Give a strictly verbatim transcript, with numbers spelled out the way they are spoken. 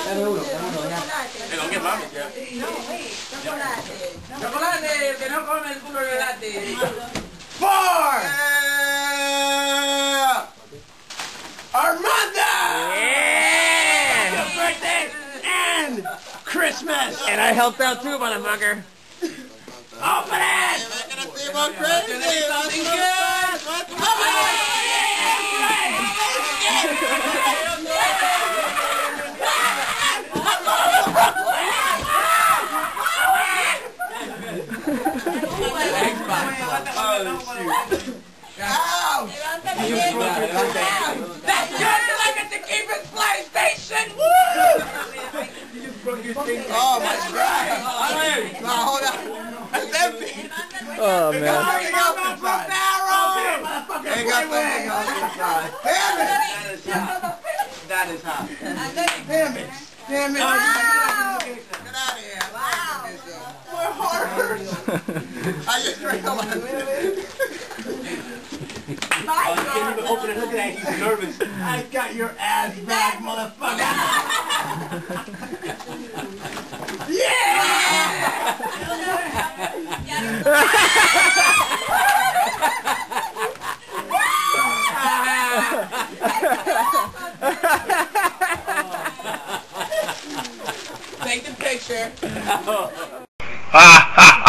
qué mami, ya. No, wait, chocolate. Chocolate, el que no come el culo de latte. Four! Yeah! Armando! Yeah! Happy birthday and Christmas! And I helped out too, motherfucker. Open it! I'm gonna see about crazy! Something good! Open it! That's good like at the Keepers PlayStation! Woo! Oh my god! No, hold on. That's empty. Oh man. Ain't got something else inside. Damn it! That is hot. Damn it! Damn it! Wow. Get out of here! Wow. My heart hurts! I just drank a lot. Oh, you can't even open it. Look at that. He's nervous. I got your ass back, motherfucker. Yeah! Take the picture.